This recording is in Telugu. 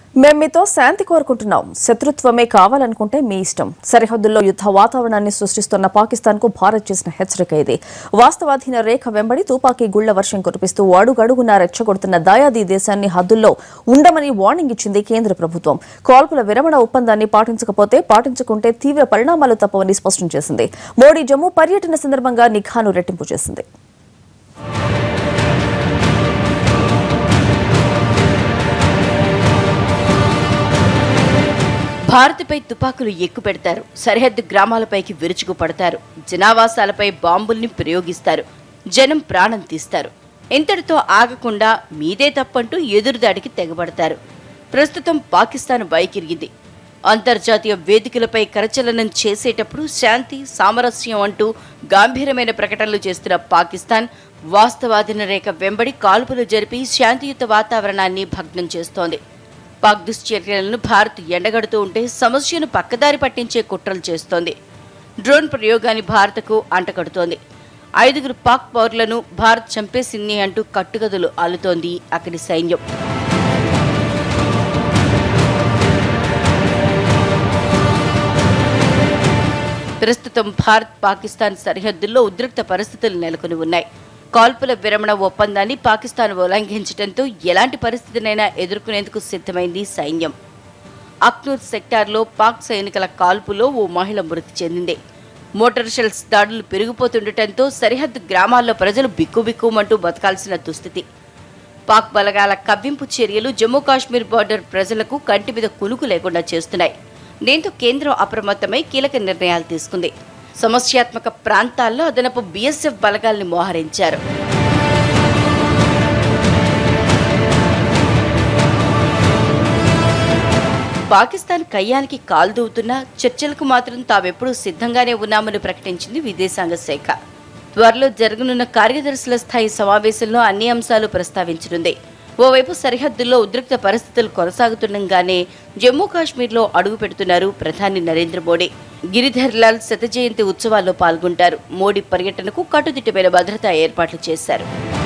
మేము మీతో శాంతి కోరుకుంటున్నాం. శత్రుత్వమే కావాలనుకుంటే మీ ఇష్టం. సరిహద్దుల్లో యుద్ధ వాతావరణాన్ని సృష్టిస్తున్న పాకిస్తాన్కు భారత్ చేసిన హెచ్చరిక ఇది. వాస్తవాధీన రేఖ వెంబడి తుపాకీ గుళ్ల వర్షం కురిపిస్తూ అడుగడుగునా రెచ్చగొడుతున్న దాయాది దేశాన్ని హద్దుల్లో ఉండమని వార్నింగ్ ఇచ్చింది కేంద్ర ప్రభుత్వం. కాల్పుల విరమణ ఒప్పందాన్ని పాటించుకుంటే తీవ్ర పరిణామాలు తప్పవని స్పష్టం చేసింది. మోడీ జమ్మూ పర్యటన సందర్భంగా నిఘాను రెట్టింపు చేసింది. భారత్పై తుపాకులు ఎక్కుపెడతారు, సరిహద్దు గ్రామాలపైకి విరుచుకు పడతారు, జనావాసాలపై బాంబుల్ని ప్రయోగిస్తారు, జనం ప్రాణం తీస్తారు. ఇంతటితో ఆగకుండా మీదే తప్పంటూ ఎదురుదాడికి తెగబడతారు. ప్రస్తుతం పాకిస్తాన్ వైఖరిగింది. అంతర్జాతీయ వేదికలపై కరచలనం చేసేటప్పుడు శాంతి సామరస్యం అంటూ గంభీరమైన ప్రకటనలు చేస్తున్న పాకిస్తాన్ వాస్తవాధీన రేఖ వెంబడి కాల్పులు జరిపి శాంతియుత వాతావరణాన్ని భగ్నం చేస్తోంది. పాక్ దుశ్చర్యలను భారత్ ఎండగడుతూ ఉంటే సమస్యను పక్కదారి పట్టించే కుట్రలు చేస్తోంది. డ్రోన్ ప్రయోగాన్ని భారత్కు అంటగడుతోంది. 5 పాక్ పౌరులను భారత్ చంపేసింది అంటూ కట్టుకథలు అల్లుతోంది అక్కడి సైన్యం. ప్రస్తుతం భారత్ పాకిస్తాన్ సరిహద్దుల్లో ఉద్రిక్త పరిస్థితులు నెలకొని ఉన్నాయి. కాల్పుల విరమణ ఒప్పందాన్ని పాకిస్తాన్ ఉల్లంఘించడంతో ఎలాంటి పరిస్థితినైనా ఎదుర్కొనేందుకు సిద్ధమైంది సైన్యం. అక్నూర్ సెక్టార్లో పాక్ సైనికుల కాల్పులో ఓ మహిళ మృతి చెందింది. మోటార్ షెల్స్ దాడులు పెరిగిపోతుండటంతో సరిహద్దు గ్రామాల్లో ప్రజలు బిక్కుబిక్కుమంటూ బతకాల్సిన దుస్థితి. పాక్ బలగాల కవ్వింపు చర్యలు జమ్మూ కాశ్మీర్ బార్డర్ ప్రజలకు కంటి మీద కునుకు లేకుండా చేస్తున్నాయి. దీంతో కేంద్రం అప్రమత్తమై కీలక నిర్ణయాలు తీసుకుంది. సమస్యాత్మక ప్రాంతాల్లో అదనపు బీఎస్ఎఫ్ బలగాల్ని మోహరించారు. పాకిస్తాన్ కయ్యానికి కాల్దూవుతున్నా చర్చలకు మాత్రం తామెప్పుడూ సిద్ధంగానే ఉన్నామని ప్రకటించింది విదేశాంగ శాఖ. త్వరలో జరగనున్న కార్యదర్శుల స్థాయి సమావేశంలో అన్ని అంశాలు ప్రస్తావించనుంది. ఓవైపు సరిహద్దుల్లో ఉద్రిక్త పరిస్థితులు కొనసాగుతుండగానే జమ్మూ కాశ్మీర్లో అడుగు పెడుతున్నారు ప్రధాని నరేంద్ర మోడీ. గిరిధర్లాల్ శత జయంతి ఉత్సవాల్లో పాల్గొంటారు. మోడీ పర్యటనకు కట్టుదిట్టమైన భద్రతా ఏర్పాట్లు చేశారు.